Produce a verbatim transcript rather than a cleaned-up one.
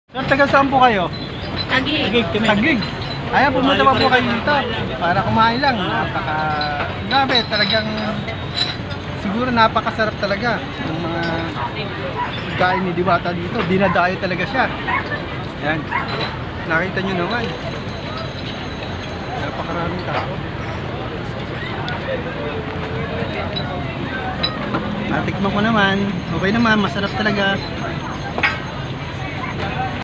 Sir, taga saan po kayo? Tagig. Tagig. Ayan, pumunta pa po kayo dito para kumain lang. Napaka, grabe, talagang siguro napakasarap talaga ng mga pagkain ni Diwata dito. Dinadayo talaga siya. Ayan, nakita nyo naman. Napakaraming tao. Natikman ko naman. Okay naman, masarap talaga.